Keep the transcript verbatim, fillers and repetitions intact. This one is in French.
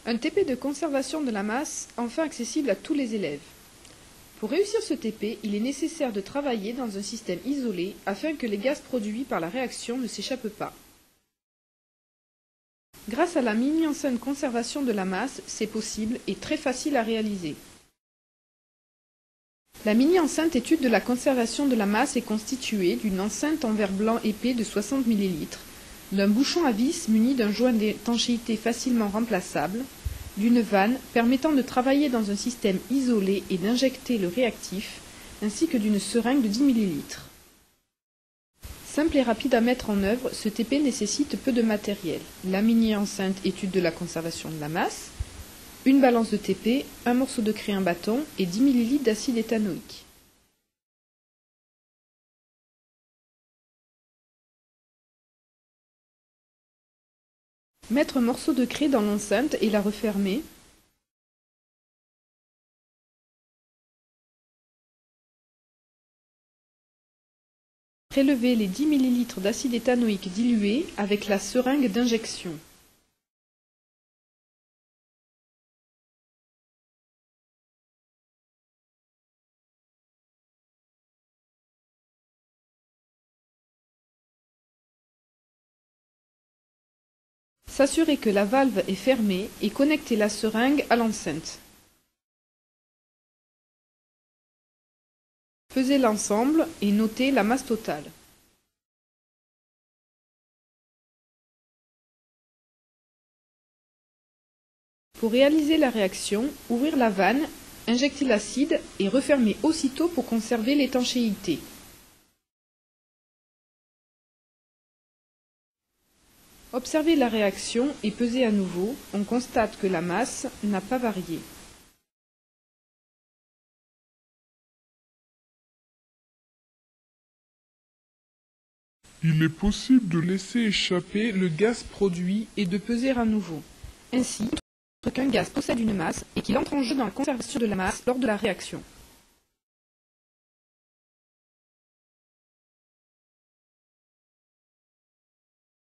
Un T P de conservation de la masse, enfin accessible à tous les élèves. Pour réussir ce T P, il est nécessaire de travailler dans un système isolé afin que les gaz produits par la réaction ne s'échappent pas. Grâce à la mini-enceinte conservation de la masse, c'est possible et très facile à réaliser. La mini-enceinte étude de la conservation de la masse est constituée d'une enceinte en verre blanc épais de soixante millilitres, d'un bouchon à vis muni d'un joint d'étanchéité facilement remplaçable, d'une vanne permettant de travailler dans un système isolé et d'injecter le réactif, ainsi que d'une seringue de dix millilitres. Simple et rapide à mettre en œuvre, ce T P nécessite peu de matériel. La mini-enceinte étude de la conservation de la masse, une balance de T P, un morceau de craie en bâton et dix millilitres d'acide éthanoïque. Mettre un morceau de craie dans l'enceinte et la refermer. Prélever les dix millilitres d'acide éthanoïque dilué avec la seringue d'injection. S'assurer que la valve est fermée et connecter la seringue à l'enceinte. Pesez l'ensemble et notez la masse totale. Pour réaliser la réaction, ouvrir la vanne, injecter l'acide et refermer aussitôt pour conserver l'étanchéité. Observez la réaction et pesez à nouveau, on constate que la masse n'a pas varié. Il est possible de laisser échapper le gaz produit Et de peser à nouveau. Ainsi, qu'un gaz possède une masse et qu'il entre en jeu dans la conservation de la masse lors de la réaction.